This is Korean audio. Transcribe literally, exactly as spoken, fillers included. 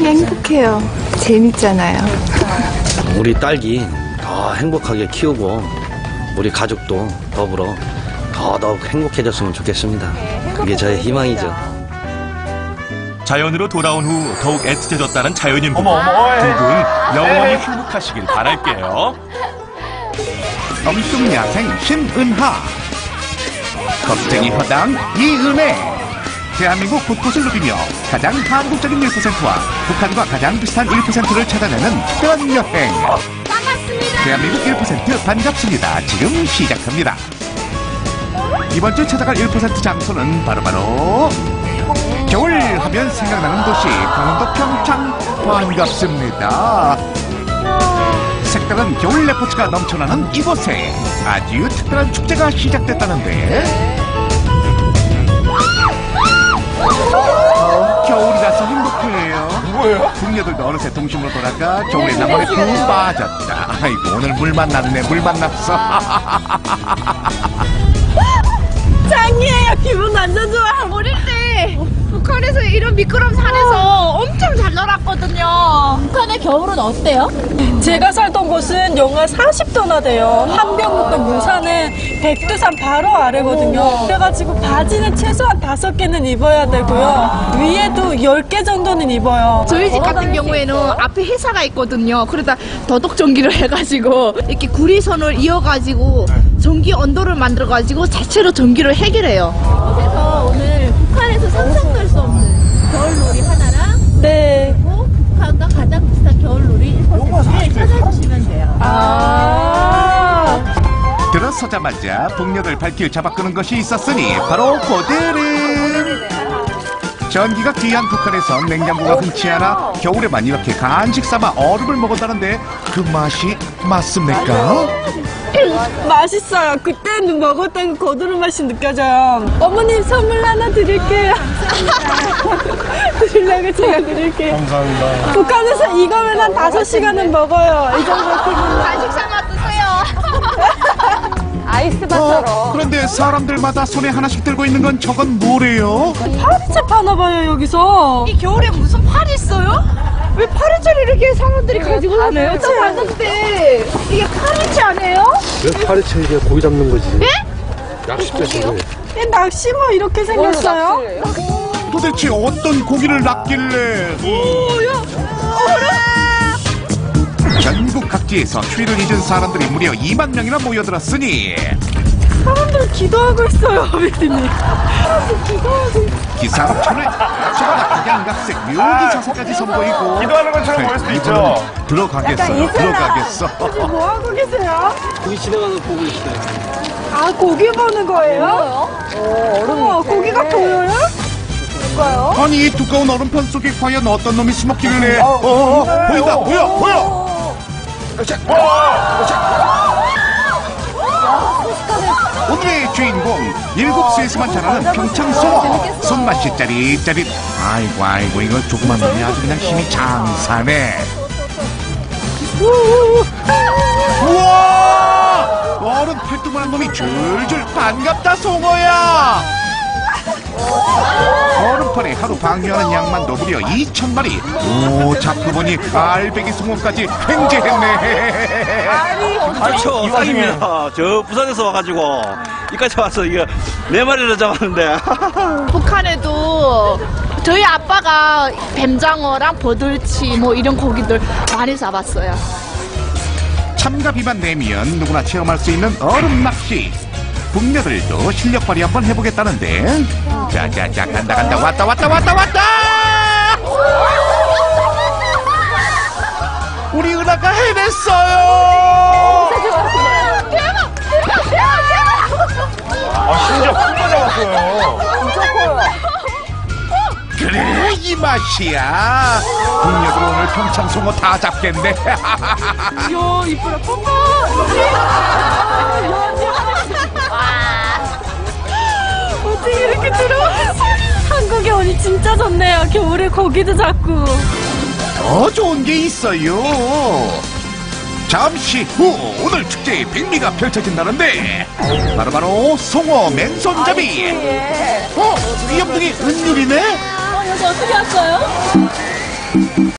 행복해요. 재밌잖아요. 우리 딸기 더 행복하게 키우고 우리 가족도 더불어 더더욱 행복해졌으면 좋겠습니다. 그게 저의 희망이죠. 자연으로 돌아온 후 더욱 애틋해졌다는 자연인 부부. 어머, 어머, 두 분 영원히 행복하시길 바랄게요. 엉뚱야생 신은하, 겁쟁이 허당 이은혜. 대한민국 곳곳을 누비며 가장 한국적인 일 퍼센트와 북한과 가장 비슷한 일 퍼센트를 찾아내는 특별한 여행. 반갑습니다. 대한민국 일 퍼센트 반갑습니다. 지금 시작합니다. 이번 주 찾아갈 일 퍼센트 장소는 바로바로 겨울 하면 생각나는 도시 강원도 평창. 반갑습니다. 색다른 겨울 레포츠가 넘쳐나는 이곳에 아주 특별한 축제가 시작됐다는데, 겨울이라서 행복해요. 뭐예요? 북녀들도 어느새 동심으로 돌아가 겨울의 낭만에 푹 빠졌다. 아이고, 오늘 물 만났네. 물 만났어. 짱이에요. 기분 완전 좋아. 어릴 때 북한에서 이런 미끄럼 산에서 엄청 잘 놀았거든요. 북한의 겨울은 어때요? 제가 살던 곳은 영하 사십 도나 돼요. 함경북도 무산은 백두산 바로 아래거든요. 그래가지고 바지는 최소한 다섯 개는 입어야 되고요. 위에도 열 개 정도는 입어요. 저희 집 같은 경우에는 앞에 회사가 있거든요. 그러다 더덕 전기를 해가지고 이렇게 구리선을 이어가지고 전기 언도를 만들어가지고 자체로 전기를 해결해요. 그래서 오늘 북한에서 상상할 수 없는 겨울놀이 하나랑, 네. 그리고 북한과 가장 비슷한 겨울놀이 일 퍼센트를 찾아주시면 돼요. 아. 들어서자마자 북녀들 발길 잡아 끄는 것이 있었으니 바로 그들은 전기가 귀한 북한에서 냉장고가 흔치 않아 겨울에만 이렇게 간식 삼아 얼음을 먹었다는데, 그 맛이 맞습니까? 맛있어요. 그때는 먹었던 고드름 맛이 느껴져요. 어머님 선물 하나 드릴게요. 드리려고 제가 드릴게요. 감사합니다. 북한에서 이거면 한 다섯 시간은 먹어요. 이 정도 크기면. 간식 삼아 드세요. 어, 그런데 사람들마다 손에 하나씩 들고 있는 건 저건 뭐래요? 파리채 파나봐요, 여기서. 이 겨울에 무슨 팔이 있어요? 왜 파리채를 이렇게 사람들이 가지고 다녀요? 저 봤는데 이게 파리채 아니에요? 왜 파리채 이게 고기 잡는 거지? 네? 낚싯배지. 낚시 뭐 이렇게 생겼어요? 도대체 어떤 고기를 낚길래? 전국 각지에서 추위를 잊은 사람들이 무려 이만 명이나 모여들었으니 사람들 기도하고 있어요, 비디님. 기상천외 저거나 양각색 묘기 자세까지 선보이고, 기도하는 것처럼 보일 수도 있죠. 이번엔 들어가겠어요. 들어가겠어. 지금 뭐 하고 계세요? 고기 지나가서 보고 있어요. 아, 고기 보는 거예요? 어, 얼음. 고기가 보여요? 볼까요? 아니, 이 두꺼운 얼음판 속에 과연 어떤 놈이 숨었길래? 어, 어, 어, 보인다, 보여, 보여. 오늘의 주인공, 일곱 수에서만 자라는 평창송어. 손맛이 짜릿짜릿. 아이고, 아이고, 이거 조그만 놈이 아주 그냥 힘이 장사네. 우와! 어른 팔뚝만한 놈이 줄줄. 반갑다, 송어야. 얼음판에 하루 방류하는 양만 무려 이천 마리. 오, 자꾸 보니 알배기 송어까지 횡재했네. 그렇죠. 이상입니다. 저 부산에서 와가지고 이까지 와서 이거 네 마리를 잡았는데. 북한에도 저희 아빠가 뱀장어랑 버들치 뭐 이런 고기들 많이 잡았어요. 참가비만 내면 누구나 체험할 수 있는 얼음 낚시. 북녀들도 실력 발휘 한번 해보겠다는데, 자자자, 간다 간다, 왔다 왔다 왔다 왔다. 우리 은하가 해냈어요. 대박! 대박! 대박! 대박! 아, 심지어 큰 거 잡았어요. 그래, 이 맛이야. 북녀들 오늘 평창송어 다 잡겠네. 이야, 이쁘다. 뽀뽀! 어떻게 이렇게 들어왔어? 한국에 오니 진짜 좋네요. 겨울에 고기도 잡고. 더 좋은 게 있어요. 잠시 후 오늘 축제의 백미가 펼쳐진다는데, 바로바로 송어 맨손잡이. 어? 귀염둥이 은율이네? 어, 여기 어떻게 왔어요?